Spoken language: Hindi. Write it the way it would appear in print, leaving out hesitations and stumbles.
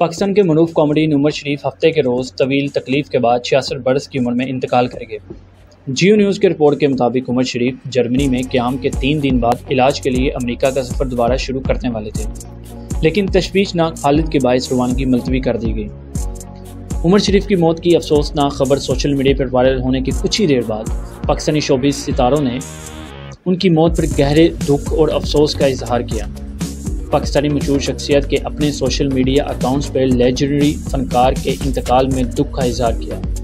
पाकिस्तान के मरूफ कॉमेडियन उमर शरीफ हफ्ते के रोज़ तवील तकलीफ़ के बाद 66 बरस की उम्र में इंतकाल कर गए। जियो न्यूज़ की रिपोर्ट के मुताबिक उमर शरीफ जर्मनी में क़याम के 3 दिन बाद इलाज के लिए अमेरिका का सफ़र दोबारा शुरू करने वाले थे, लेकिन तशवीशनाक हालत के बायस रवानगी मुलतवी कर दी गई। उमर शरीफ की मौत की अफसोसनाक खबर सोशल मीडिया पर वायरल होने की कुछ ही देर बाद पाकिस्तानी शोबिज़ सितारों ने उनकी मौत पर गहरे दुख और अफसोस का इजहार किया। पाकिस्तानी मशहूर शख्सियत के अपने सोशल मीडिया अकाउंट्स पर लेजेंडरी फनकार के इंतकाल में दुख का इजहार किया।